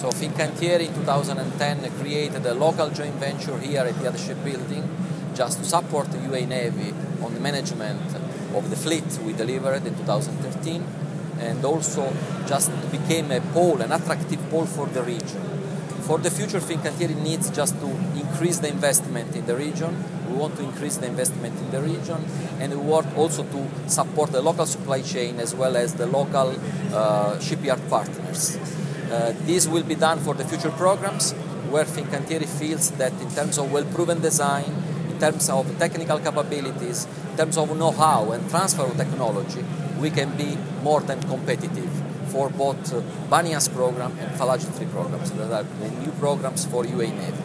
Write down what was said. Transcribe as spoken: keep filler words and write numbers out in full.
So Fincantieri in two thousand ten created a local joint venture here at Etihad Shipbuilding just to support the U A E Navy on the management of the fleet we delivered in two thousand thirteen, and also just became a pole, an attractive pole for the region. For the future, Fincantieri needs just to increase the investment in the region. We want to increase the investment in the region, and we want also to support the local supply chain as well as the local uh, shipyard partners. Uh, this will be done for the future programs, where Fincantieri feels that in terms of well-proven design, in terms of technical capabilities, in terms of know-how and transfer of technology, we can be more than competitive for both uh, Banias program and Falagid three programs, that are the new programs for U A E Navy.